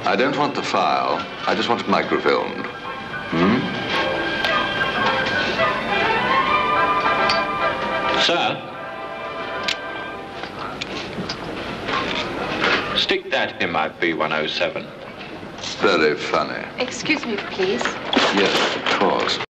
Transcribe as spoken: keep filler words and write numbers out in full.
I don't want the file. I just want it microfilmed. Hmm? Sir? Stick that in my B one oh seven. Very funny. Excuse me, please. Yes, of course.